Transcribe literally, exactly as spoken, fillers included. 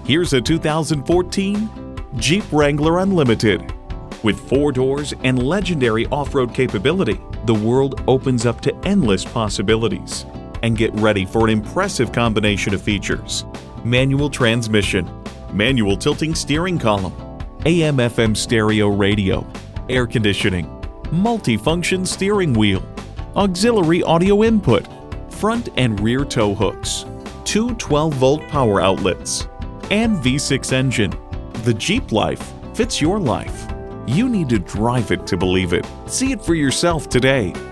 Here's a two thousand fourteen Jeep Wrangler Unlimited. With four doors and legendary off-road capability, the world opens up to endless possibilities. And get ready for an impressive combination of features: manual transmission, manual tilting steering column, A M F M stereo radio, air conditioning, multi-function steering wheel, auxiliary audio input, front and rear tow hooks, two twelve volt power outlets, and V six engine. The Jeep life fits your life. You need to drive it to believe it. See it for yourself today.